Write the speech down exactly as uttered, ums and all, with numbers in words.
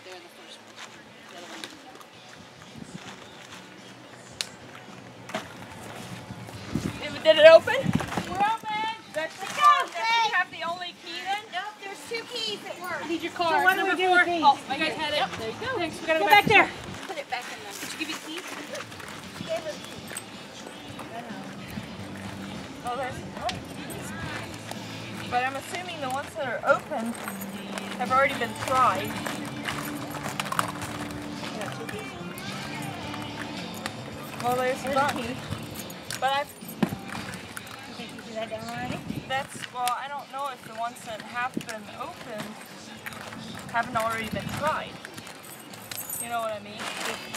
there in the first place. The other one didn't go. Did it open? We're open. Does she, Let's go. does she have the only key then? Nope, there's two keys that work. I need your card. So what do we do with these? Oh, you guys had it. Yep. There you go. Thanks. We gotta Go go back back there. Put it back in there. Did she give you the key? She gave us the key. Oh, there's oh. But I'm assuming the ones that are open have already been tried. Well, there's the key. But I've... You think you did that down already? That's, well, I don't know if the ones that have been opened haven't already been tried. You know what I mean?